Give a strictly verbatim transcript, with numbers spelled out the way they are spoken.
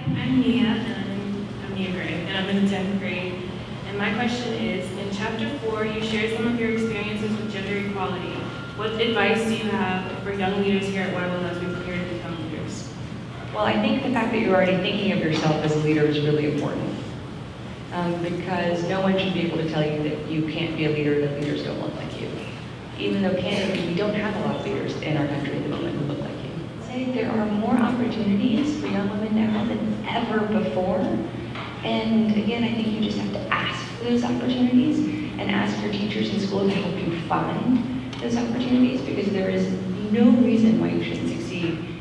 I'm Nia, and I'm, I'm Nia Gray, and I'm in the tenth grade. And my question is, in chapter four, you shared some of your experiences with gender equality. What advice do you have for young leaders here at Raleigh as we prepare to become leaders? Well, I think the fact that you're already thinking of yourself as a leader is really important. Um, because no one should be able to tell you that you can't be a leader, that leaders don't look like you. Even though candidly, we don't have a lot of leaders in our country at the moment who look like you. I'd say there are more opportunities for young women now than ever before. And again, I think you just have to ask for those opportunities and ask your teachers in school to help you find those opportunities, because there is no reason why you shouldn't succeed